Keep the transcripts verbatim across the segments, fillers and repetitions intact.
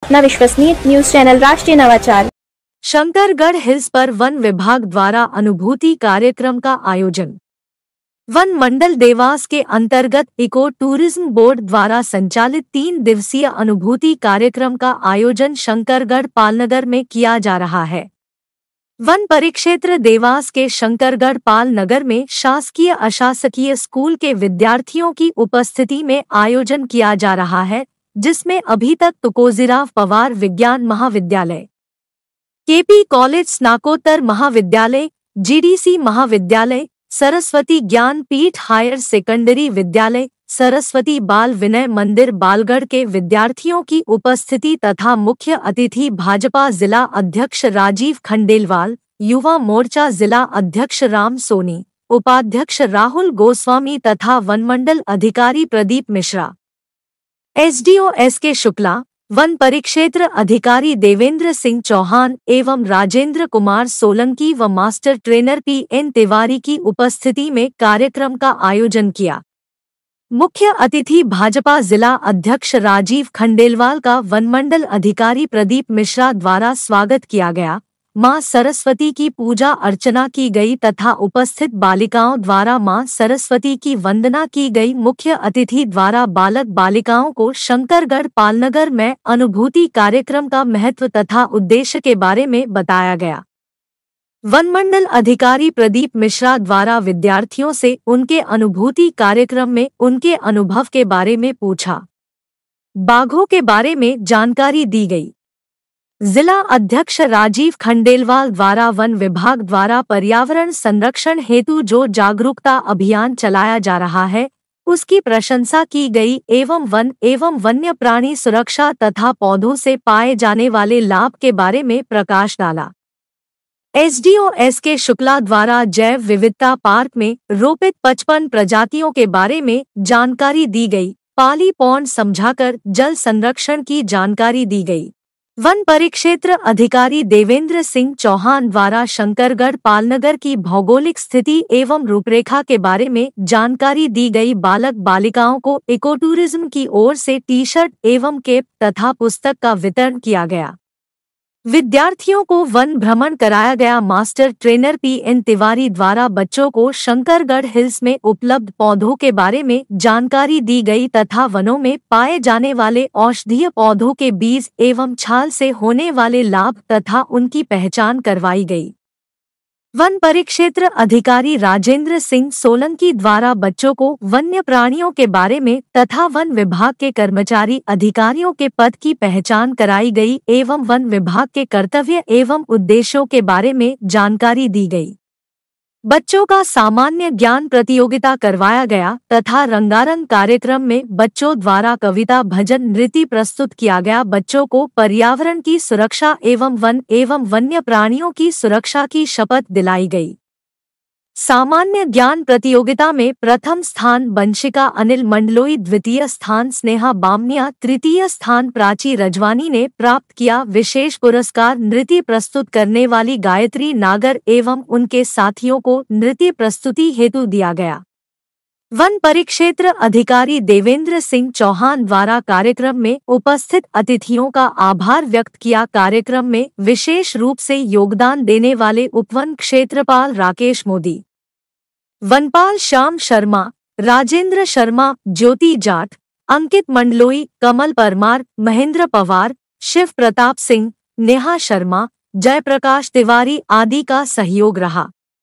अपना विश्वसनीय news channel राष्ट्रीय नवाचार। शंकरगढ़ हिल्स पर वन विभाग द्वारा अनुभूति कार्यक्रम का आयोजन। वन मंडल देवास के अंतर्गत इको टूरिज्म बोर्ड द्वारा संचालित तीन दिवसीय अनुभूति कार्यक्रम का आयोजन शंकरगढ़ पालनगर में किया जा रहा है। वन परिक्षेत्र देवास के शंकरगढ़ पाल नगर में शासकीय अशासकीय स्कूल के विद्यार्थियों की उपस्थिति में आयोजन किया जा रहा है, जिसमें अभी तक तुकोजीराव पवार विज्ञान महाविद्यालय, केपी कॉलेज स्नाकोत्तर महाविद्यालय, जीडीसी महाविद्यालय, सरस्वती ज्ञान पीठ हायर सेकेंडरी विद्यालय, सरस्वती बाल विनय मंदिर बालगढ़ के विद्यार्थियों की उपस्थिति तथा मुख्य अतिथि भाजपा जिला अध्यक्ष राजीव खंडेलवाल, युवा मोर्चा जिला अध्यक्ष राम सोनी, उपाध्यक्ष राहुल गोस्वामी तथा वनमंडल अधिकारी प्रदीप मिश्रा, एसडीओ एस के शुक्ला, वन परिक्षेत्र अधिकारी देवेंद्र सिंह चौहान एवं राजेंद्र कुमार सोलंकी व master trainer P N Tiwari की उपस्थिति में कार्यक्रम का आयोजन किया। मुख्य अतिथि भाजपा जिला अध्यक्ष राजीव खंडेलवाल का वनमंडल अधिकारी प्रदीप मिश्रा द्वारा स्वागत किया गया। मां सरस्वती की पूजा अर्चना की गई तथा उपस्थित बालिकाओं द्वारा मां सरस्वती की वंदना की गई। मुख्य अतिथि द्वारा बालक बालिकाओं को शंकरगढ़ पालनगर में अनुभूति कार्यक्रम का महत्व तथा उद्देश्य के बारे में बताया गया। वनमंडल अधिकारी प्रदीप मिश्रा द्वारा विद्यार्थियों से उनके अनुभूति कार्यक्रम में उनके अनुभव के बारे में पूछा। बाघों के बारे में जानकारी दी गई। जिला अध्यक्ष राजीव खंडेलवाल द्वारा वन विभाग द्वारा पर्यावरण संरक्षण हेतु जो जागरूकता अभियान चलाया जा रहा है, उसकी प्रशंसा की गई एवं वन एवं वन्य प्राणी सुरक्षा तथा पौधों से पाए जाने वाले लाभ के बारे में प्रकाश डाला। एसडीओ एस के शुक्ला द्वारा जैव विविधता पार्क में रोपित पचपन प्रजातियों के बारे में जानकारी दी गई। पाली पौंड समझाकर जल संरक्षण की जानकारी दी गई। वन परिक्षेत्र अधिकारी देवेंद्र सिंह चौहान द्वारा शंकरगढ़ पालनगर की भौगोलिक स्थिति एवं रूपरेखा के बारे में जानकारी दी गई। बालक बालिकाओं को इको टूरिज्म की ओर से टी शर्ट एवं कैप तथा पुस्तक का वितरण किया गया। विद्यार्थियों को वन भ्रमण कराया गया। Master trainer P N Tiwari द्वारा बच्चों को शंकरगढ़ हिल्स में उपलब्ध पौधों के बारे में जानकारी दी गई तथा वनों में पाए जाने वाले औषधीय पौधों के बीज एवं छाल से होने वाले लाभ तथा उनकी पहचान करवाई गई। वन परिक्षेत्र अधिकारी राजेंद्र सिंह सोलंकी द्वारा बच्चों को वन्य प्राणियों के बारे में तथा वन विभाग के कर्मचारी अधिकारियों के पद की पहचान कराई गई एवं वन विभाग के कर्तव्य एवं उद्देश्यों के बारे में जानकारी दी गई। बच्चों का सामान्य ज्ञान प्रतियोगिता करवाया गया तथा रंगारंग कार्यक्रम में बच्चों द्वारा कविता भजन नृत्य प्रस्तुत किया गया। बच्चों को पर्यावरण की सुरक्षा एवं वन एवं वन्य प्राणियों की सुरक्षा की शपथ दिलाई गई। सामान्य ज्ञान प्रतियोगिता में प्रथम स्थान वंशिका अनिल मंडलोई, द्वितीय स्थान स्नेहा बामनिया, तृतीय स्थान प्राची रजवानी ने प्राप्त किया। विशेष पुरस्कार नृत्य प्रस्तुत करने वाली गायत्री नागर एवं उनके साथियों को नृत्य प्रस्तुति हेतु दिया गया। वन परिक्षेत्र अधिकारी देवेंद्र सिंह चौहान द्वारा कार्यक्रम में उपस्थित अतिथियों का आभार व्यक्त किया। कार्यक्रम में विशेष रूप से योगदान देने वाले उपवन क्षेत्रपाल राकेश मोदी, वनपाल श्याम शर्मा, राजेंद्र शर्मा, ज्योति जाट, अंकित मंडलोई, कमल परमार, महेंद्र पवार, शिव प्रताप सिंह, नेहा शर्मा, जयप्रकाश तिवारी आदि का सहयोग रहा।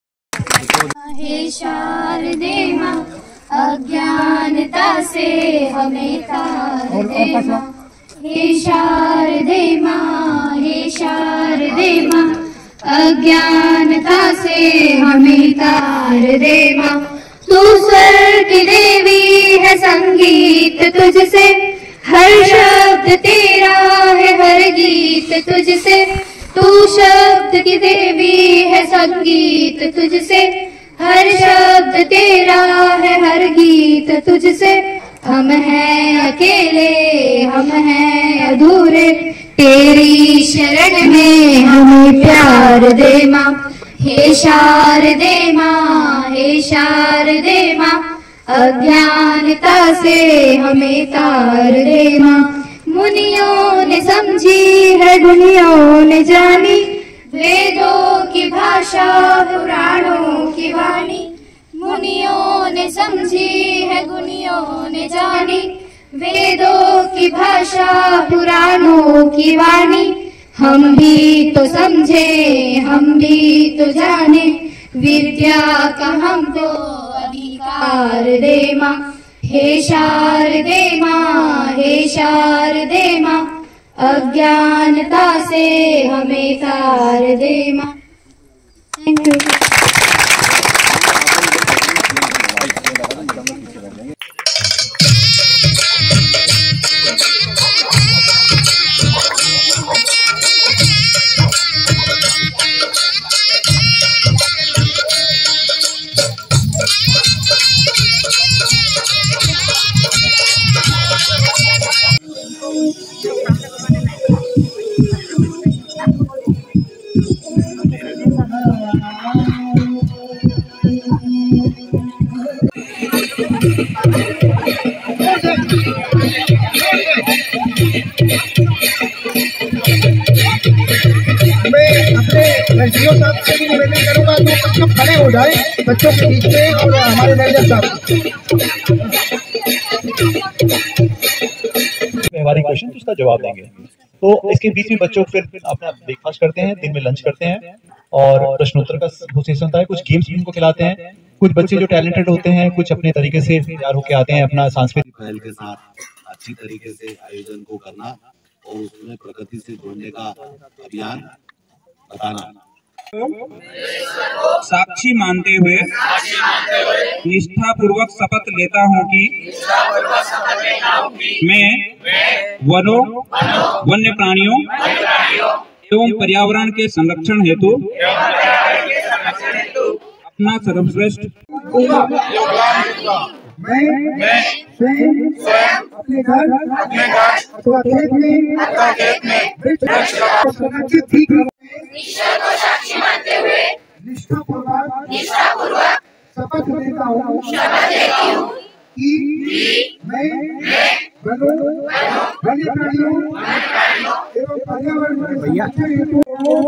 हे शारदे मां, अज्ञानता से हमें तार दे मां। हे शारदे मां, हे शारदे मां, अज्ञानता से हमें तार दे मां। तू स्वर की देवी है, संगीत तुझसे, हर शब्द तेरा है, हर गीत तुझसे। तू शब्द की देवी है, संगीत तुझसे, हर शब्द तेरा है, हर गीत तुझसे। हम हैं अकेले, हम हैं अधूरे, तेरी शरण में हमें प्यार दे मां। हे शारदे मां, हे शारदे मां, अज्ञानता से हमें तार दे मां। मुनियों ने समझी है गुनियों ने जानी, वेदों की भाषा पुराणों की वाणी। मुनियों ने समझी है गुनियों ने जानी, वेदों की भाषा पुराणों की वाणी। हम भी तो समझे हम भी तो जाने, विद्या का हमको अधिकार दे माँ। हे शारदे माँ, हे शारदे माँ, अज्ञानता से हमें तार दे माँ। Thank you. एसडीओ साहब से भी निवेदन करूंगा तो बच्चों खड़े हो जाए बच्चों के बीच में, और हमारे मैनेजर साहब व्यवहारिक क्वेश्चन तो उसका जवाब देंगे। तो इसके बीच में बच्चों फिर अपना ब्रेकफास्ट करते हैं, दिन में लंच करते हैं और प्रश्नोत्तर का सेशन होता है। कुछ गेम्स भी उनको खिलाते हैं। कुछ बच्चे जो टैलेंटेड होते हैं कुछ अपने तरीके से तैयार होकर आते हैं, अपना सांस्कृतिक पहल के साथ अच्छी तरीके से आयोजन को करना और उसमें प्रकृति से जोड़ने का अभियान बताना। साक्षी मानते हुए निष्ठा पूर्वक शपथ लेता हूँ कि मैं वनों वन्य प्राणियों एवं पर्यावरण के संरक्षण हेतु अपना सर्वश्रेष्ठ मैं स्वयं अपने घर अपने घर अथवा खेत में अथवा खेत में वृक्ष संरक्षित ही ईश्वर को साक्षी मानते हुए निष्ठापूर्वक निष्ठापूर्वक शपथ लेता हूँ शपथ लेता हूँ कि मैं वनों वन्य प्राणियों एवं पर्यावरण के संरक्षण हेतु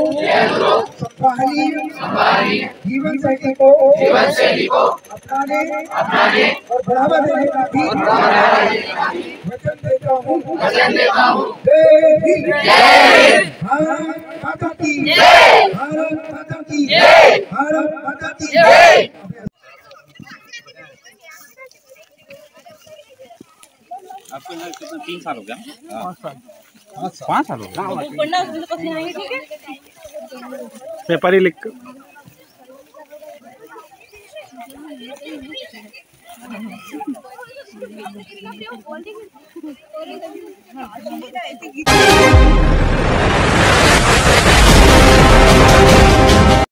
संभाली जीवन शैली को जीवन शैली को अपनाने अपनाने और बढ़ावा देने का भी वचन देता हूँ वचन देता हूँ। भारत माता की जय, भारत माता की जय, भारत माता की जय। आपको कितना तीन साल हो गया? पाँच साल पाँच साल हो गया। पेपर ही लिख कर